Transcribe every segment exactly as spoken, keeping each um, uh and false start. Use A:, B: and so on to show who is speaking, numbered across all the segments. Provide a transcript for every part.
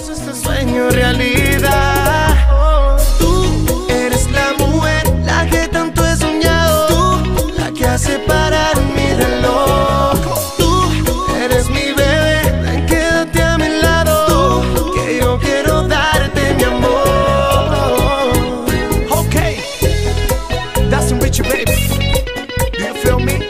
A: Hagamos este sueño realidad. Tú eres la mujer, la que tanto he soñado. Tú, la que hace parar mi reloj. Tú eres mi bebé, ven, quédate a mi lado. Tú, que yo quiero darte mi amor.
B: Okay, that's some Richie, baby. Do you feel me?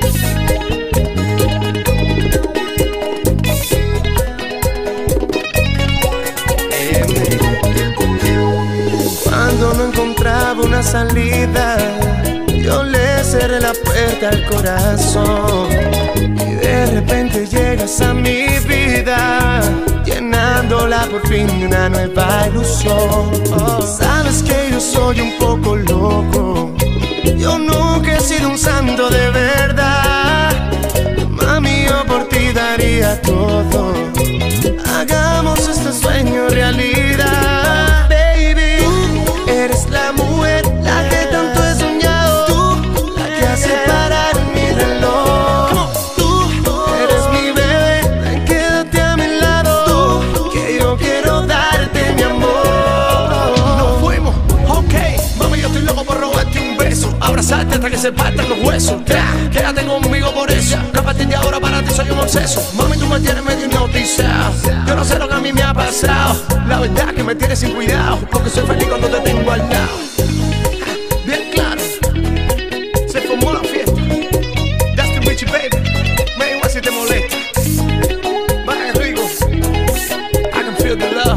A: Cuando no encontraba una salida, yo le cerré la puerta al corazón. Y de repente llegas a mi vida, llenándola por fin de una nueva ilusión. Oh. Sabes que yo soy un poco loco, yo nunca he sido un santo de verdad. Mami, yo por ti daría todo. Hagamos este sueño realidad. Baby, tú eres la mujer, la que tanto he soñado. Tú, la que hace parar mi reloj. Tú eres mi bebé, ven, quédate a mi lado. Tú, que yo quiero darte mi amor.
B: Nos fuimos, ok. Mami, yo estoy loco por robarte un beso, abrazarte hasta que se partan los huesos. Tra, quédate conmigo por eso. A partir de ahora para ti soy un obseso. Mami, tú me tienes medio hipnotizado. Yo no sé lo que a mí me ha pasado. La verdad que me tienes sin cuidado, porque soy feliz cuando te tengo al lado. Bien claro, se formó la fiesta. That's the Richie, baby. Me da igual si te molesta. Vaya rico, I can feel the love.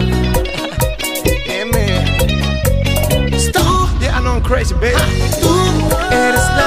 A: Yeah, man.
B: Stop. Yeah, I know I'm crazy, baby.
A: Tú eres la